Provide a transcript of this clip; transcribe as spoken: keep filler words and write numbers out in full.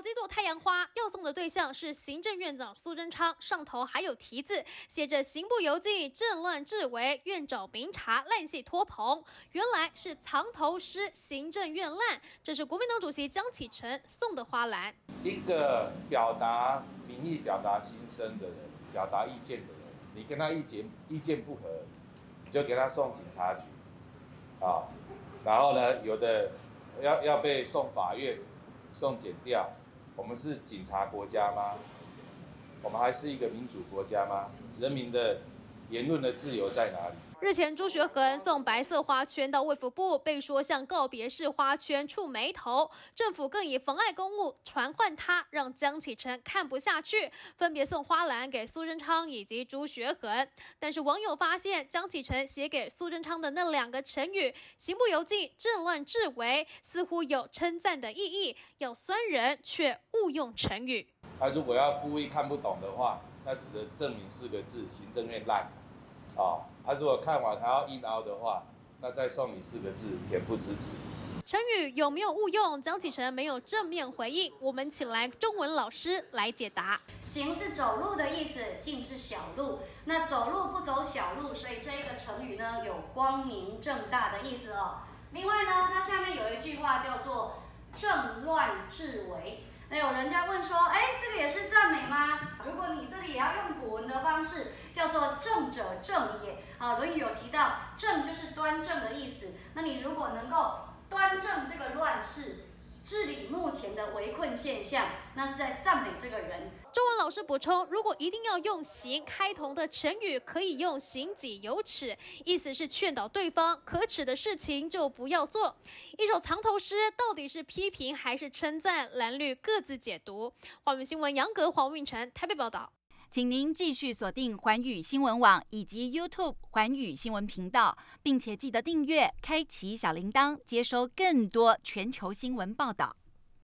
几朵太阳花要送的对象是行政院长苏贞昌，上头还有题字，写着“刑部游记政乱治危，院长明察烂戏拖棚”。原来是藏头诗行政院烂，这是国民党主席江启臣送的花篮。一个表达民意、表达心声的人，表达意见的人，你跟他意见意见不合，你就给他送警察局，啊，然后呢，有的要要被送法院。 送检调，我们是警察国家吗？我们还是一个民主国家吗？人民的言论的自由在哪里？日前，朱学恒送白色花圈到卫福部，被说向告别式花圈触眉头，政府更以妨碍公务传唤他，让江启臣看不下去，分别送花篮给苏贞昌以及朱学恒。但是网友发现，江启臣写给苏贞昌的那两个成语“刑部游记政乱治危”，似乎有称赞的意义，要酸人却误用成语。他如果要故意看不懂的话，那只能证明四个字：行政院烂。 啊，他如果看完还要硬凹的话，那再送你四个字：恬不知耻。成语有没有误用？江启臣没有正面回应。我们请来中文老师来解答。 行是走路的意思，进是小路。那走路不走小路，所以这一个成语呢有光明正大的意思哦。另外呢，它下面有一句话叫做政乱治危。 那有人家问说，哎，这个也是赞美吗？如果你这里也要用古文的方式，叫做正者正也。啊，《论语》有提到，正就是端正的意思。那你如果能够端正这个乱世，治理目前的围困现象，那是在赞美这个人。 中文老师补充，如果一定要用“行”开头的成语，可以用“行己有耻”，意思是劝导对方可耻的事情就不要做。一首藏头诗到底是批评还是称赞？蓝绿各自解读。华语新闻杨格、黄运成台北报道。 请您继续锁定寰宇新闻网以及 YouTube 寰宇新闻频道，并且记得订阅、开启小铃铛，接收更多全球新闻报道。